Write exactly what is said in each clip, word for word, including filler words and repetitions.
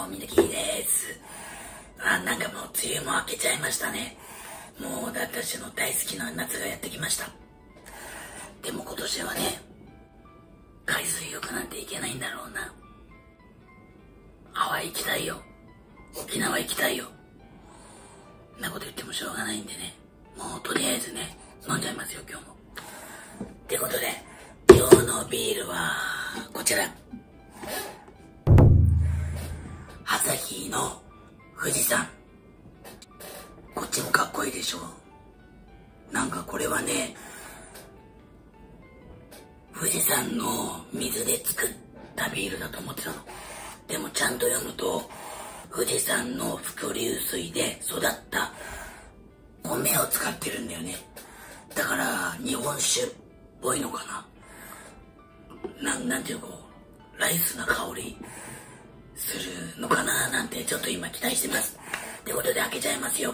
みんなきーです。あ、なんかもう梅雨も明けちゃいましたね。もう私の大好きな夏がやってきました。でも今年はね、海水浴なんて行けないんだろうな。ハワイ行きたいよ。沖縄行きたいよ。そんなこと言ってもしょうがないんでね。もうとりあえずね、飲んじゃいますよ今日も。ってことで、今日のビールはこちら。朝日の富士山。こっちもかっこいいでしょ。なんかこれはね、富士山の水で作ったビールだと思ってたの。でもちゃんと読むと、富士山の伏流水で育った米を使ってるんだよね。だから日本酒っぽいのかな。なん、なんていうか、ライスな香りするのかななんてちょっと今期待してます。ってことで開けちゃいますよ。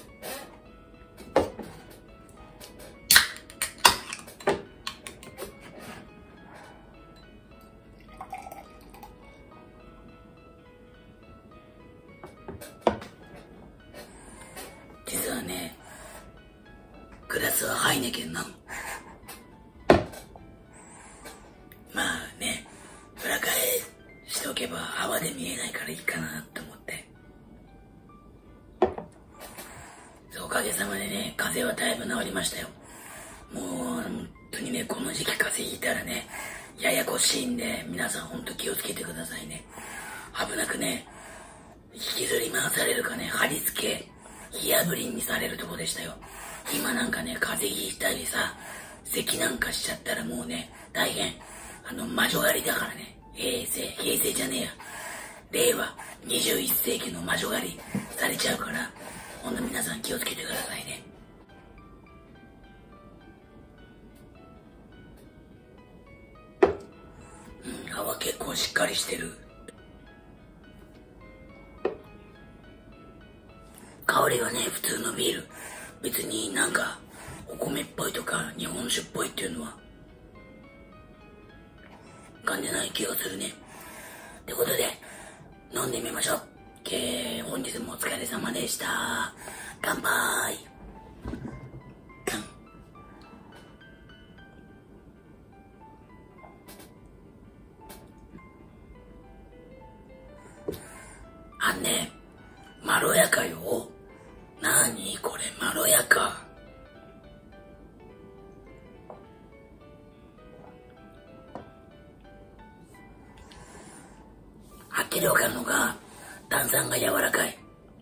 実はね、グラスはハイネケンなの。まあね、裏返しておけば泡で見えないからいいかなって思って。おかげさまでね、風邪はだいぶ治りましたよ。もう本当にね、この時期風邪ひいたらね、ややこしいんで、皆さん本当気をつけてくださいね。危なくね、引きずり回されるかね、貼り付け火あぶりにされるとこでしたよ。今なんかね、風邪ひいたりさ、咳なんかしちゃったらもうね、大変。あの、魔女狩りだからね。平成、平成じゃねえや。令和にじゅういっせいきの魔女狩りされちゃうから、ほんと皆さん気をつけてくださいね。うん、泡結構しっかりしてる。香りはね、普通のビール。別になんか、お米っぽいとか、日本酒っぽいっていうのは、感じない気がするね。ってことで、飲んでみましょう。えー、本日もお疲れ様でした。乾杯。乾あんね、まろやかよ。なーにこれ、まろやか。はっきりわかるのが、炭酸が柔らかい。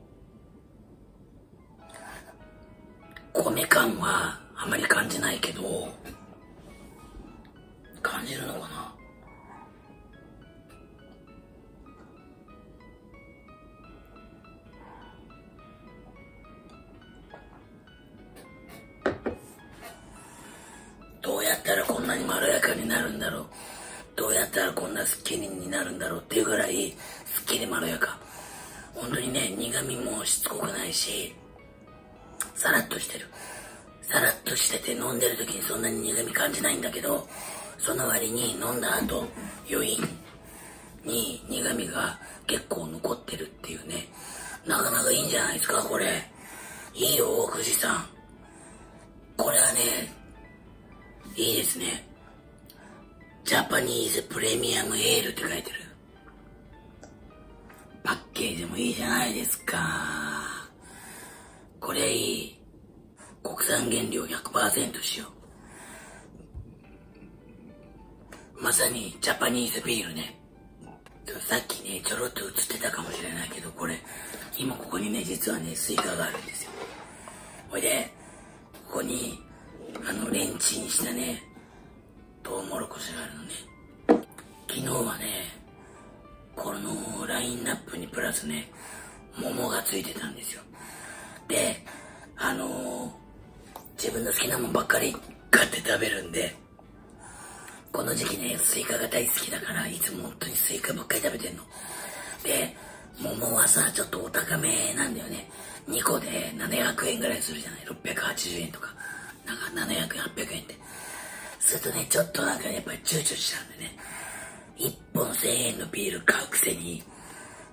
米感はあまり感じないけど、感じるのかな。どうやったらこんなにまろやかになるんだろう。どうやったらこんなスッキリになるんだろうっていうぐらいスッキリまろやか。本当にね、苦味もしつこくないし、さらっとしてる。さらっとしてて飲んでる時にそんなに苦味感じないんだけど、その割に飲んだ後余韻に苦味が結構残ってるっていうね。なかなかいいんじゃないですかこれ。いいよ富士山。これはね、いいですね。ジャパニーズプレミアムエールって書いてる。パッケージもいいじゃないですか。これいい。国産原料 ひゃくパーセント 使用。まさにジャパニーズビールね。さっきね、ちょろっと映ってたかもしれないけど、これ、今ここにね、実はね、スイカがあるんですよ。ほいで、ここに、あの、レンチンしたね、トウモロコシがあるのね。昨日はね、このラインナップにプラスね、桃がついてたんですよ。で、あのー、自分の好きなもんばっかり買って食べるんで、この時期ね、スイカが大好きだから、いつも本当にスイカばっかり食べてんの。で、桃はさ、ちょっとお高めなんだよね。にこでななひゃくえんぐらいするじゃない。ろっぴゃくはちじゅうえんとか。なんかななひゃくえん、はっぴゃくえんって。するとね、ちょっとなんかやっぱり躊躇しちゃうんでね。いっぽんせんえんのビール買うくせに、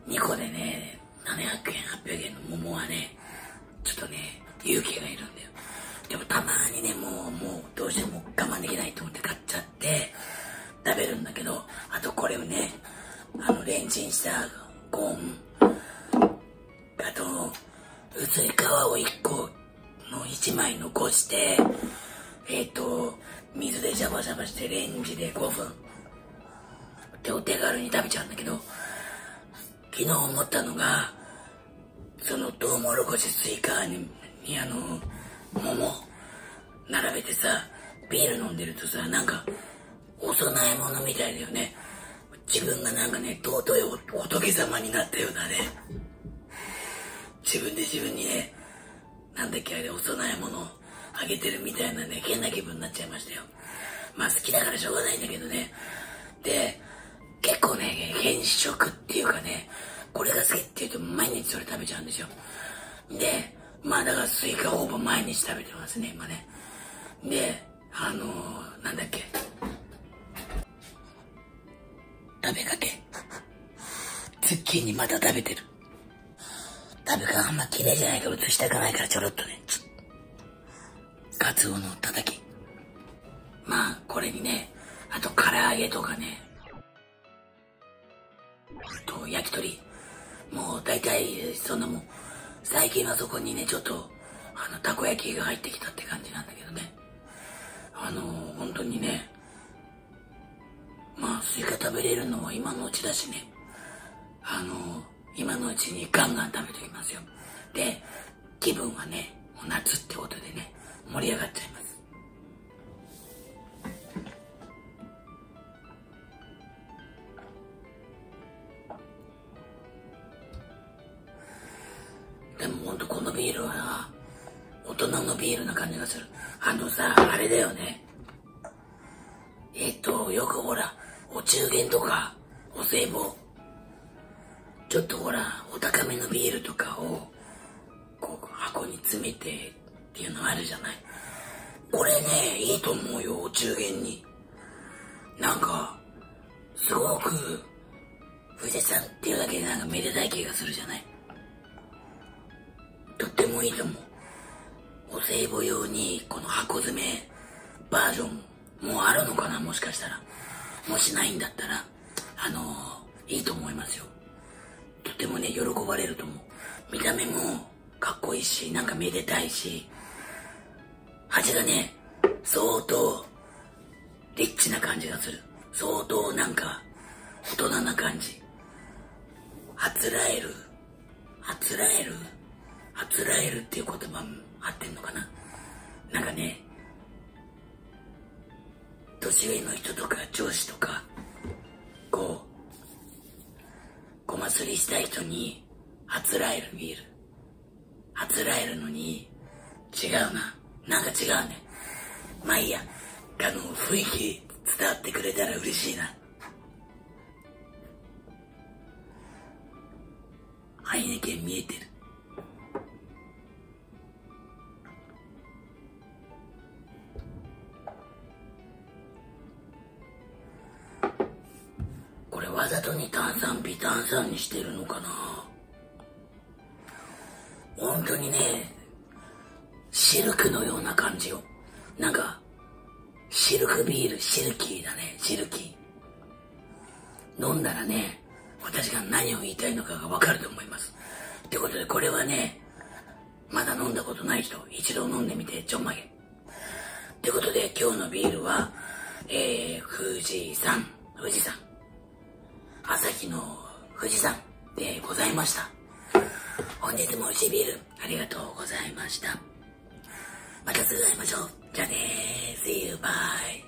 にこでね、ななひゃくえん、はっぴゃくえんの桃はね、ちょっとね、勇気がいるんだよ。でもたまにね、もう、もう、どうしても我慢できないと思って買っちゃって、食べるんだけど、あとこれをね、あの、レンチンしたコーン、あと、薄い皮をいっこのいちまい残して、えっと、水でシャバシャバしてレンジでごふん。で、お手軽に食べちゃうんだけど、昨日思ったのが、そのトウモロコシスイカに、にあの、桃、並べてさ、ビール飲んでるとさ、なんか、お供え物みたいだよね。自分がなんかね、尊い仏様になったようなね。自分で自分にね、なんだっけあれ、お供え物あげてるみたいなね、変な気分になっちゃいましたよ。まあ好きだからしょうがないんだけどね。で、結構ね、変色っていうかね、これが好きって言うと毎日それ食べちゃうんですよ。で、まあだからスイカほぼ毎日食べてますね、今ね。で、あのー、なんだっけ。食べかけ。ズッキーニまた食べてる。食べかあんま嫌いじゃないから映したくないからちょろっとね。カツオのたたき。まあ、これにね、あと唐揚げとかね。あと焼き鳥。もう大体そんなもん。最近はそこにね、ちょっと、あの、たこ焼きが入ってきたって感じなんだけどね。あのー、本当にね、まあ、スイカ食べれるのは今のうちだしね。あのー、今のうちにガンガン食べておきますよ。で、気分はね、もう夏ってことでね、盛り上がっちゃいます。でもほんとこのビールはな、大人のビールな感じがする。あのさ、あれだよね。えっと、よくほら、お中元とか、お歳暮、ちょっとほら、お高めのビールとかを、こう、箱に詰めてっていうのあるじゃない。これね、いいと思うよ、お中元に。なんか、すごく、富士山っていうだけでなんかめでたい気がするじゃない。とってもいいと思う。お歳暮用にこの箱詰めバージョンもうあるのかな、もしかしたら。もしないんだったら、あのー、いいと思いますよ。とてもね、喜ばれると思う。見た目もかっこいいし、なんかめでたいし、味がね、相当リッチな感じがする。相当なんか大人な感じ。あつらえる、あつらえる、あつらえるっていう言葉も合ってんのかな。なんかね、年上の人とか上司とか、こう、ごますりしたい人にあつらえるビール。あつらえるのに、違うな。なんか違うね。まあいいや。あの、雰囲気伝わってくれたら嬉しいな。ハイネケン見えてる。これわざとに炭酸微炭酸にしてるのかな。本当にね、シルクのような感じよ。なんかシルクビール、シルキーだね、シルキー。飲んだらね、私が何を言いたいのかがわかると思います。ってことでこれはね、まだ飲んだことない人、一度飲んでみてちょんまげ。ってことで今日のビールは、えー、富士山、富士山、朝日の富士山でございました。本日も美味しいビールありがとうございました。またすぐ会いましょう。じゃあねー、See you, bye.